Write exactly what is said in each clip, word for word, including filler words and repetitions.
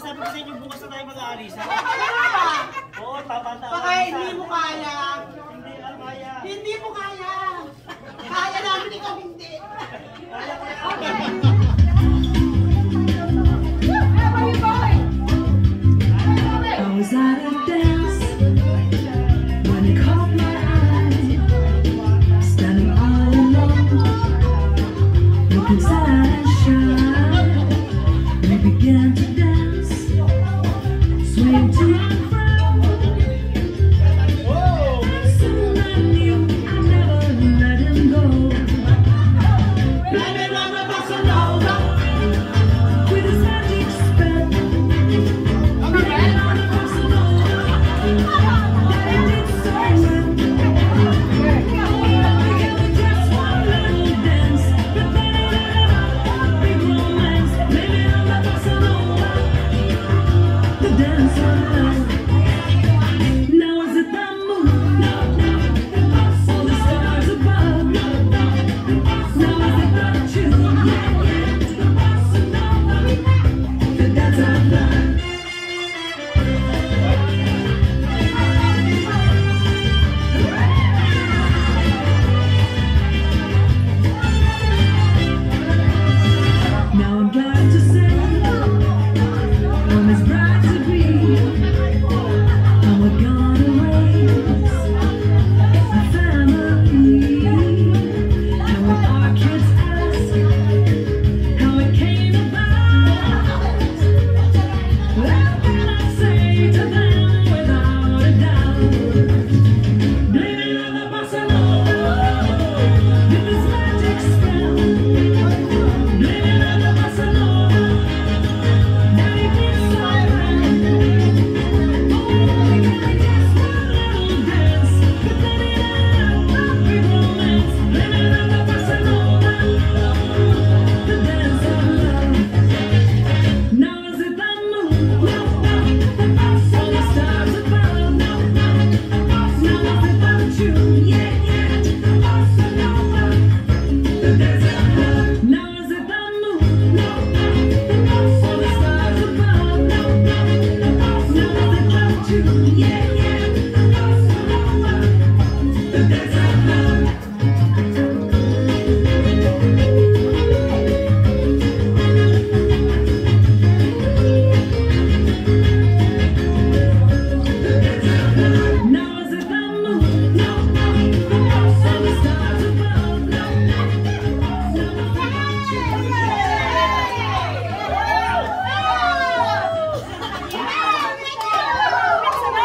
sabi ko sa inyo, bukas na tayo mag-aalis. Oo, tama-tama. Baka hindi mo kaya. Hindi, ano kaya? Hindi mo kaya. Kaya namin, ikaw hindi. Kaya, kaya. I was at a dance when it caught my eye, standing all alone, looking sad and shy. We began to dance, swaying to and fro. Soon I knew I'd never let him go. Blame it on the Bosa Nova with his magic spell.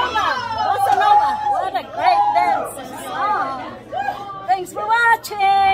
Thanks for watching!